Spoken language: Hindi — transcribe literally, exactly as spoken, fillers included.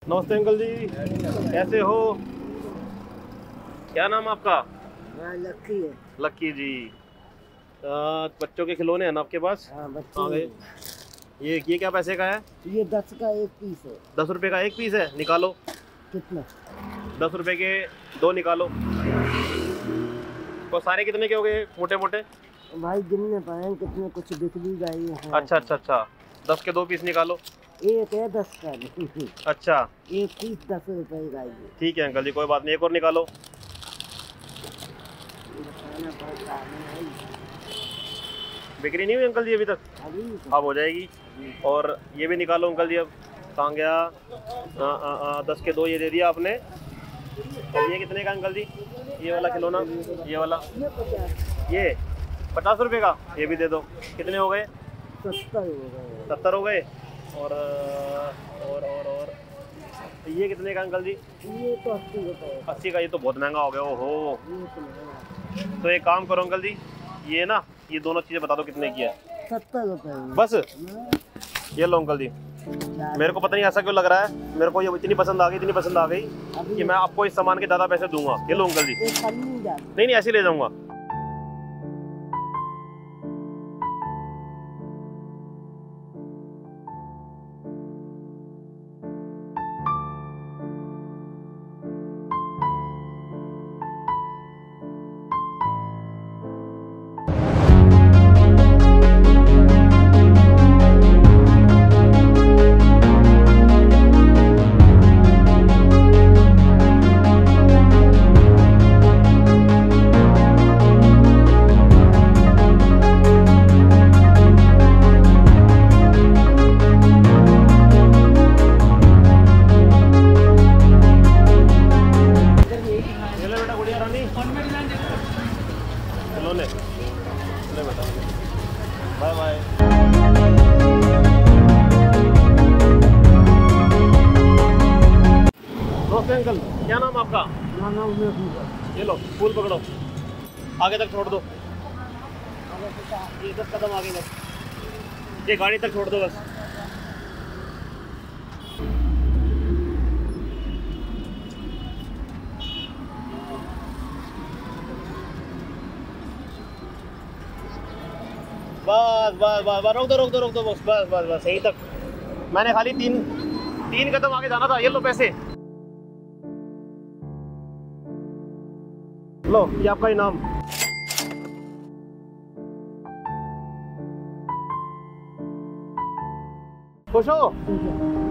नमस्ते अंकल जी, कैसे हो? क्या नाम आपका? लक्की है। लक्की जी। आ, बच्चों के खिलौने हैं ना आपके पास? हाँ, आ बच्चे गए। ये ये क्या पैसे का है? ये दस का एक पीस है। दस रुपए का एक पीस है, निकालो। कितना? दस रुपए के दो निकालो। तो सारे कितने के हो गए मोटे मोटे? भाई गिनने पाए कितने, कुछ बिक भी गई है। अच्छा अच्छा अच्छा, दस के दो पीस निकालो। एक है दस का। अच्छा, एक पीस दस रुपए का है। ठीक है अंकल जी, कोई बात नहीं, एक और निकालो। बिक्री नहीं हुई अंकल जी अभी तक? अभी अब हो जाएगी। और ये भी निकालो अंकल जी। अब कहाँ गया? आ, आ, आ, दस के दो ये दे दिया आपने। और ये कितने का अंकल जी? ये वाला खिलौना, ये वाला, ये पचास रुपए का, ये भी दे दो। कितने हो गए? सत्तर हो गए। सत्तर हो गए। और और और और ये कितने का अंकल जी? ये तो अस्सी रुपए। अस्सी का? ये तो बहुत महंगा हो गया। ओहो, ये तो महंगा। तो एक काम करो अंकल जी, ये ना, ये दोनों चीज़ें बता दो कितने की है। सत्तर रुपए बस ये लो अंकल जी। मेरे को पता नहीं ऐसा क्यों लग रहा है, मेरे को ये इतनी पसंद आ गई, इतनी पसंद आ गई कि मैं आपको इस सामान के ज़्यादा पैसे दूंगा। ये लो अंकल जी। नहीं नहीं, ऐसे ही ले जाऊंगा। Bye bye. नमस्ते अंकल, क्या नाम आपका? ये लो फूल पकड़ो, आगे तक छोड़ दो। ये दस कदम आगे बस, ये गाड़ी तक छोड़ दो बस। बस बस बस बस, रोक दो रोक दो रोक दो बस बस बस बस, यहीं तक। मैंने खाली तीन तीन कदम आगे जाना था। ये लो पैसे, लो ये आपका इनाम। खुश हो?